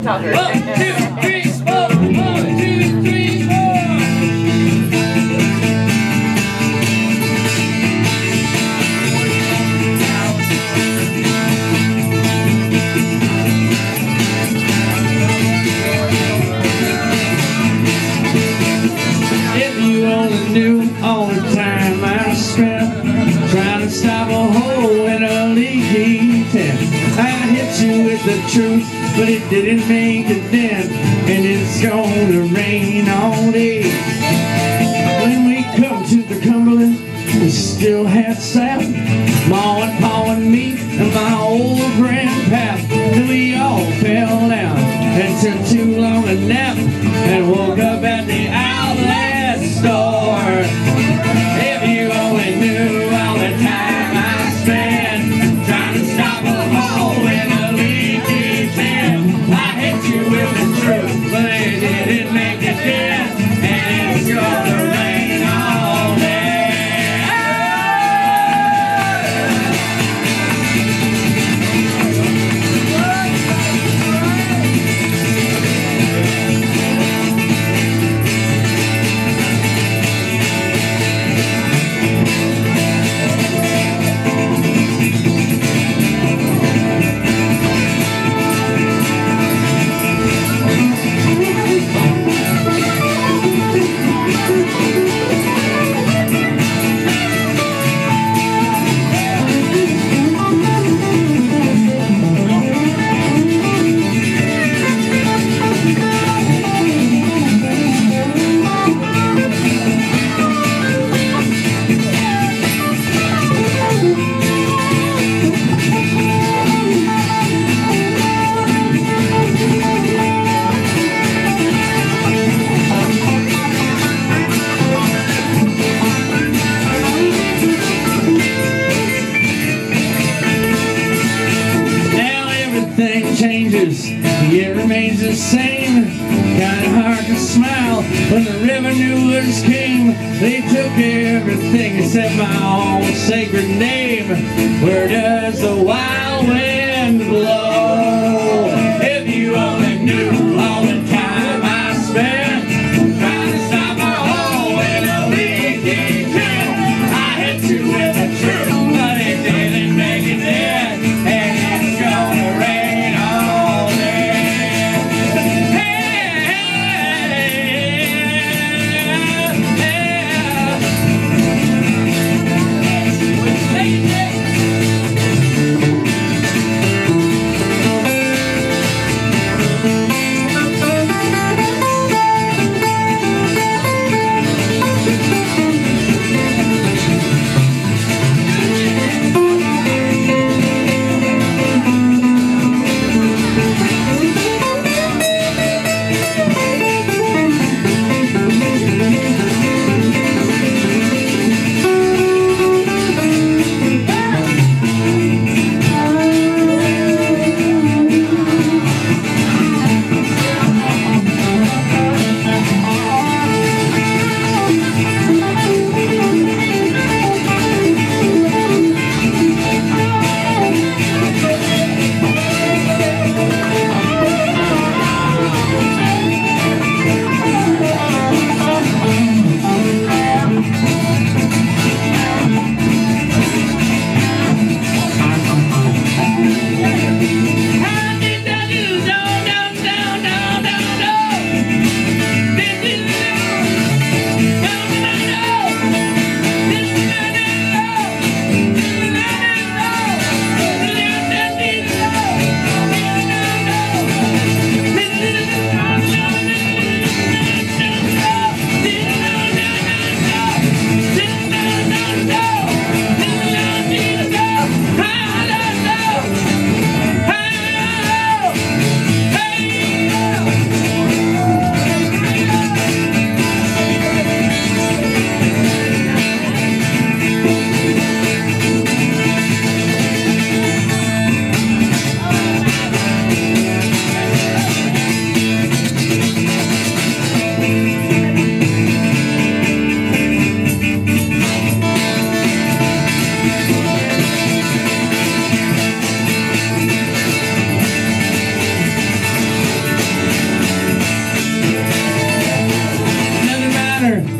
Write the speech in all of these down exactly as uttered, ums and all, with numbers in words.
One, two, three, four. One, two, three, four. If you only knew all the time I spent trying to stop a hole in a leaky tent. I hit you with the truth, but it didn't make a dent, and it's gonna rain all day. When we come to the Cumberland, we still had sap, Ma and Pa and me and my old grandpap, and we all fell down and took too long a nap and woke up at the outlet store. If you only knew all the time I spent trying to stop a hole in a leaky tent, I hit you with the truth, but it didn't make a dent, and it's gonna rain all day. Everything changes, it remains the same. Kinda hard to smile when the revenuers came. They took everything except my own sacred name. Where does the wild wind blow? If you only knew all the time I spent trying to stop a hole in a leaky tent, I hit you with the truth, but it didn't make it dead, and it's gonna rain.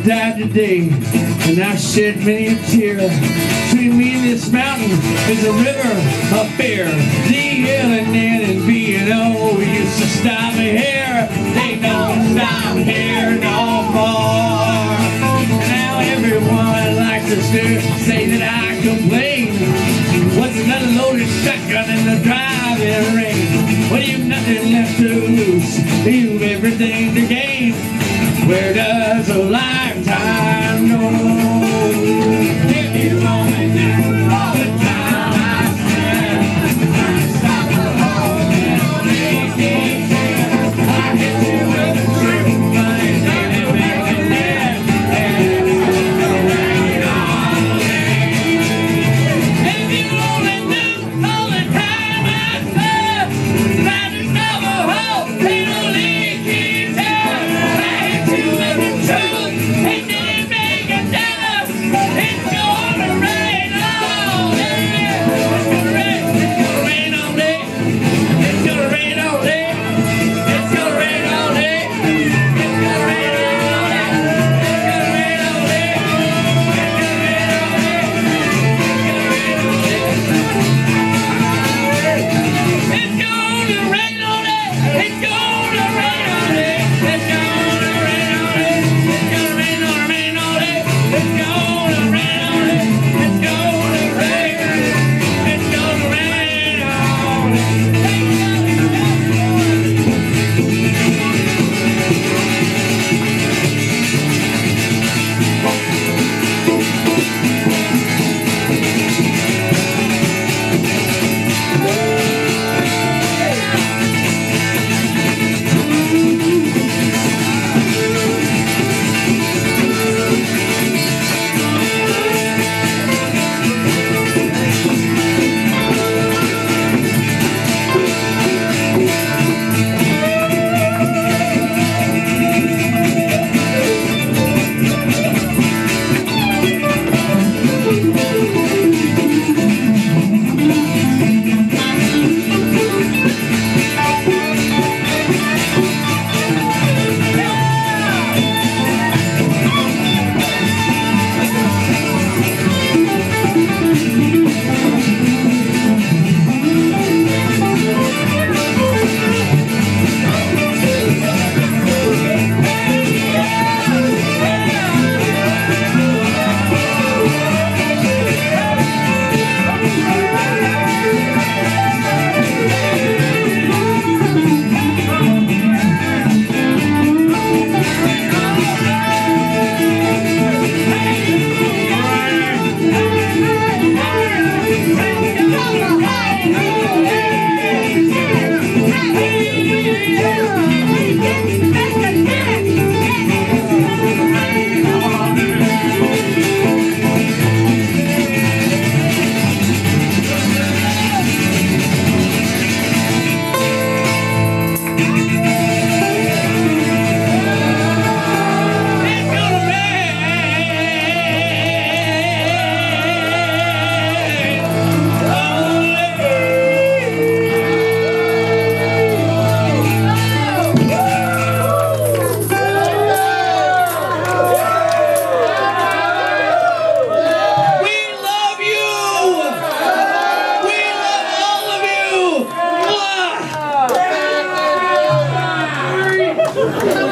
died today, and I shed many a tear. Between me and this mountain is a river of fear. D L and N and B and O used to stop me here. They don't stop here no more. Now everyone likes to say that I complain. What's another loaded shotgun in the driving range? Well, you've nothing left to lose, you've everything to gain. Where does a lifetime go? If you only knew all the time I spent trying to stop the whole little eighteen ten, I hit you with a truth, but it didn't make it dead. And it's gonna rain all day. If you only knew all the time I spent trying to stop the whole little eighteen ten, I hit you with the truth, it didn't make it dead. It's gonna rain all day. It's gonna rain, it's gonna rain all day. It's gonna rain all day. It's gonna rain all day. It's gonna rain all day. It's gonna rain all day. It's gonna rain all day. It's gonna rain all day. It's gonna rain all day. It's gonna rain all day. It's gonna rain all rain all day. It's gonna rain all day. It's gonna rain. It's gonna rain all Mwah!